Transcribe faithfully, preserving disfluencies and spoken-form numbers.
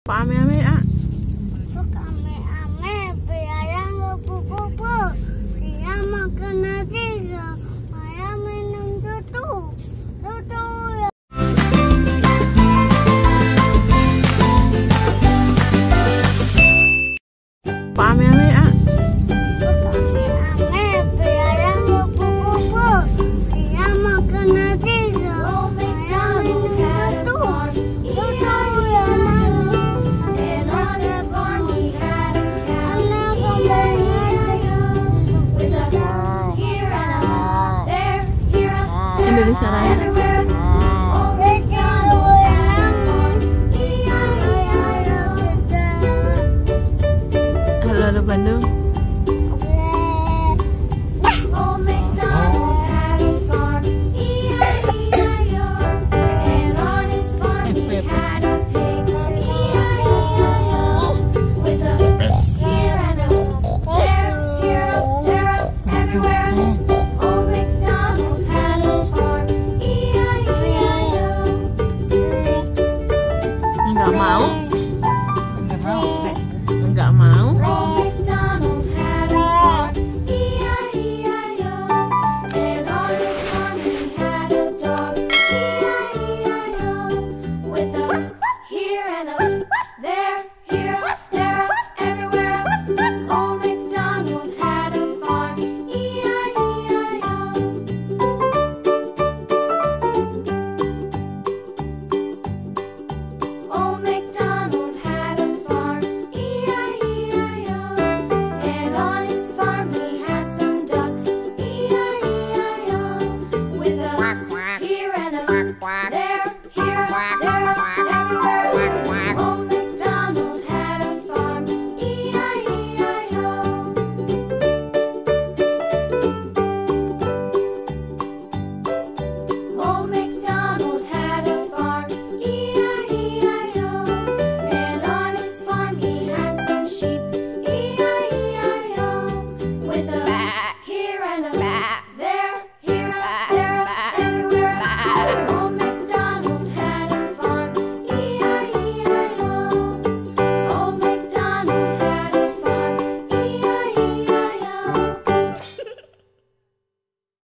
Pak ame-ame ah. Kok ame-ame biaya kupu-kupu. Dia makan nasi, saya minum susu. Susu. Pak ame-ame ah. Kok ame-ame biaya kupu-kupu. Dia makan nasi, saya minum susu. Indonesia Raya. Halo, halo Bandung. Nggak mau.